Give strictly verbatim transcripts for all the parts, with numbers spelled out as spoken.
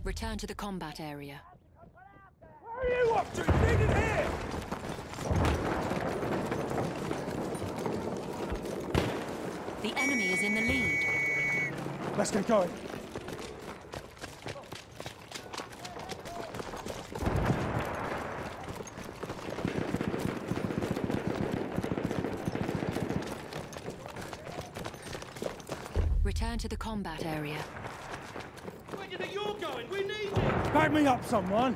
Return to the combat area. Where are you up to? Feed it here! The enemy is in the lead. Let's get going. Return to the combat area. Where do you think you're going? We need you! Back me up, someone!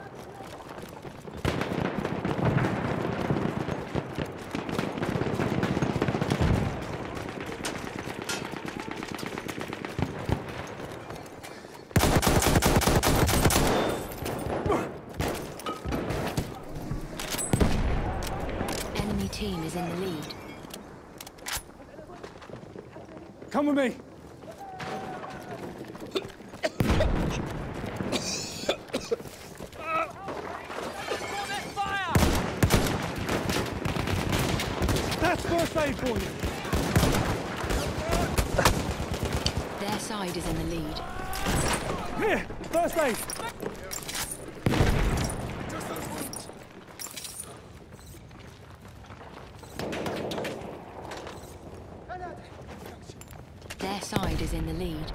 Enemy team is in the lead. Come with me! That's first aid for you! Their side is in the lead. Here! First aid! Their side is in the lead.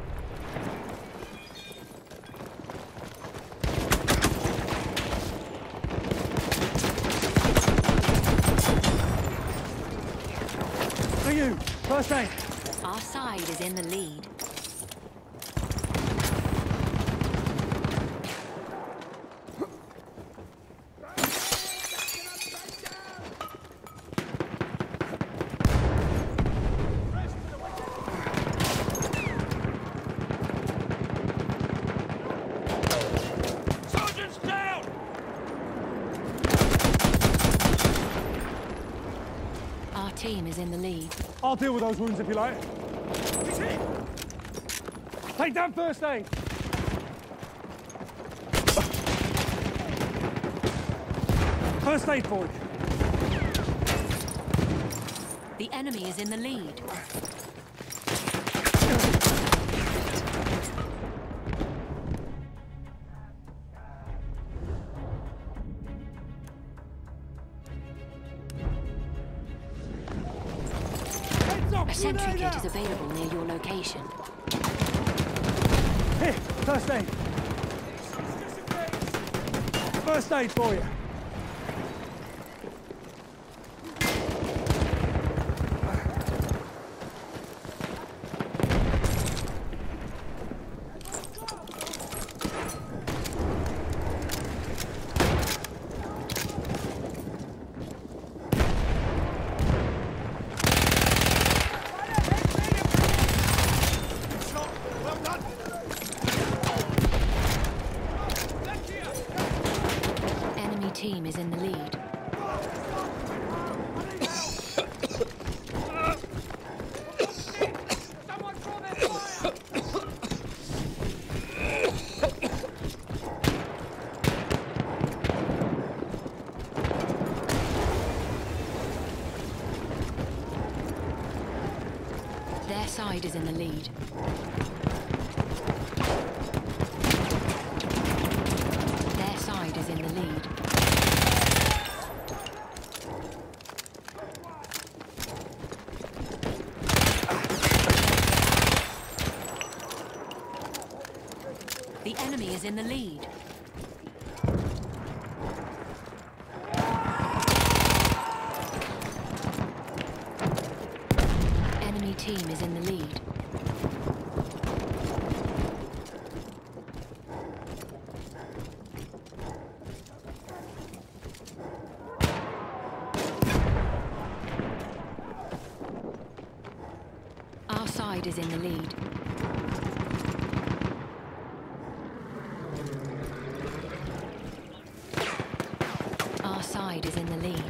For you! First aid! Our side is in the lead. Sergeant's down! Our team is in the lead. I'll deal with those wounds if you like. He's hit! Take down first aid! First aid for you. The enemy is in the lead. Heads up! A sentry grenade kit out! is available near your location. Here! First aid! First aid for you. Well done! Enemy team is in the lead. Someone draw their fire! Their side is in the lead. Their side is in the lead. The enemy is in the lead. Enemy team is in the lead. Our side is in the lead. Our side is in the lead.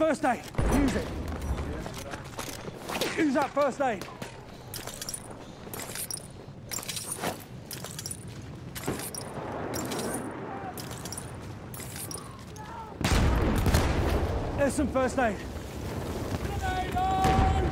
First aid. Use it. Use that first aid. There's some first aid. Grenade on!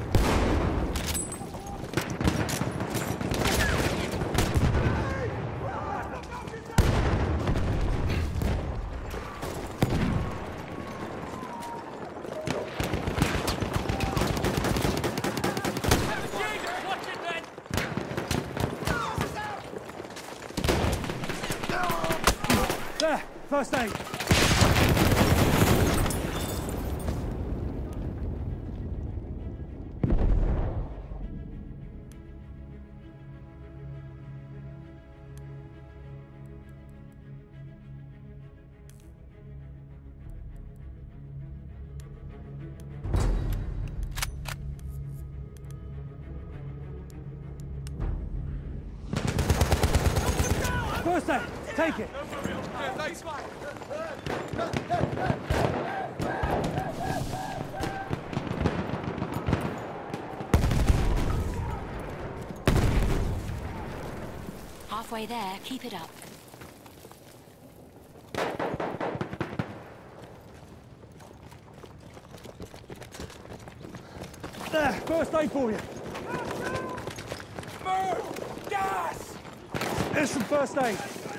There, first aid. First aid, take it. Halfway there, keep it up. There, first aid for you. Move! Gas! There's some first aid.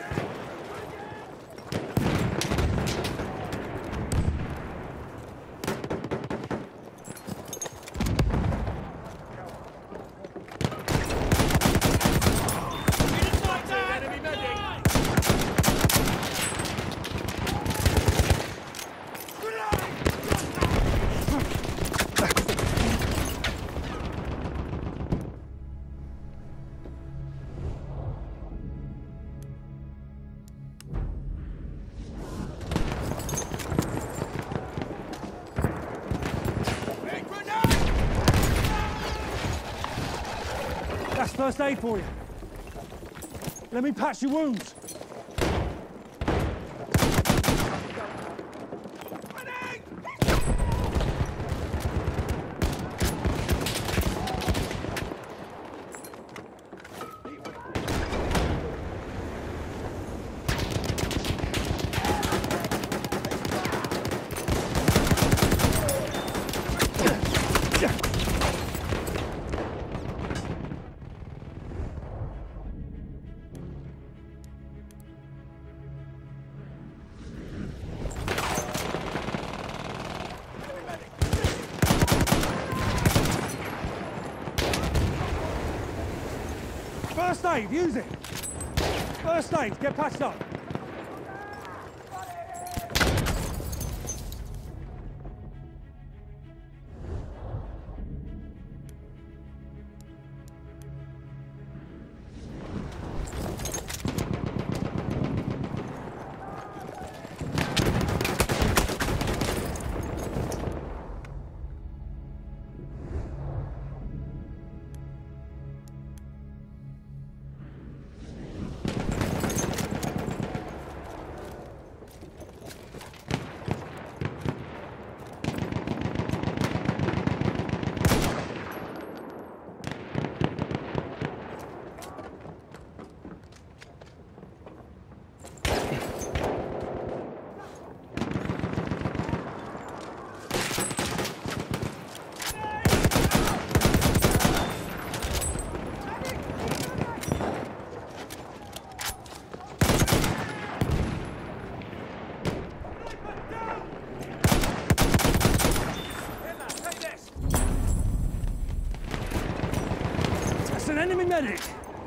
That's first aid for you. Let me patch your wounds. First aid, use it. First aid, get patched up. That's an enemy medic.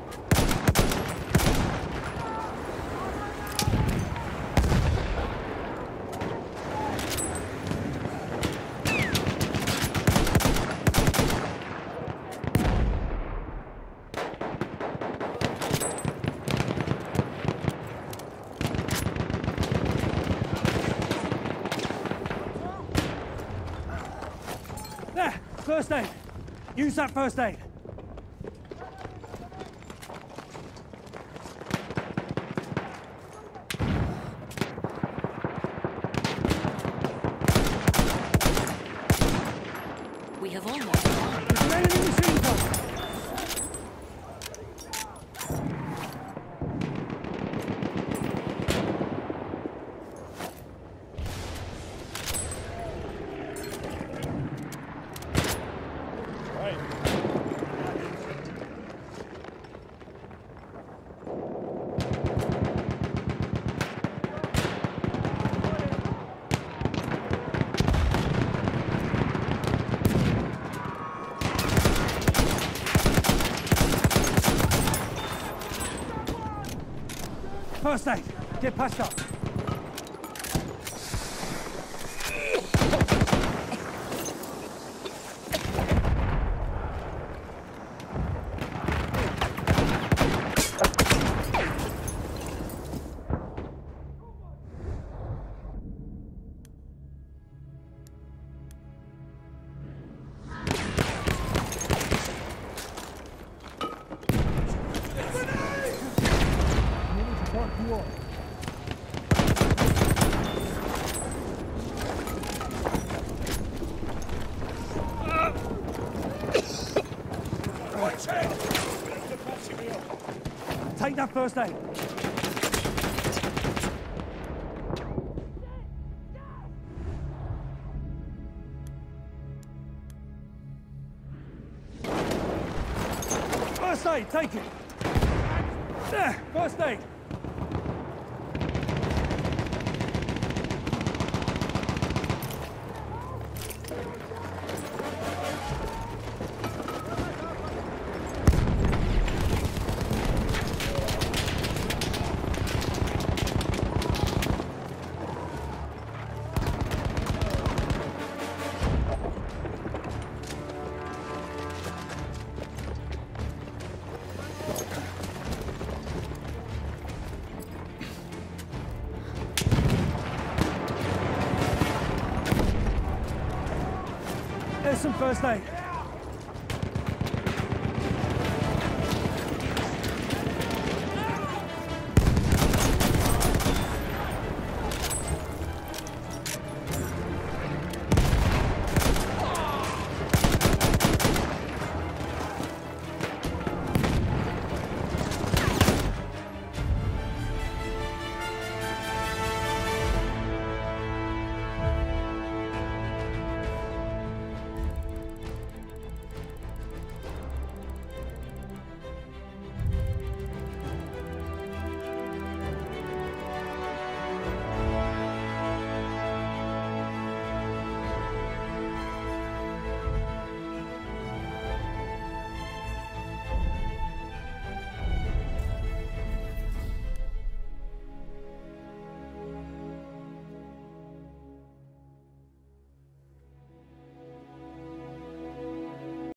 There, first aid. Use that first aid. We have almost arrived. There's an enemy machine gun! First aid, get patched up. You are. Take that first aid. First aid, take it. There, first aid. There's some first aid.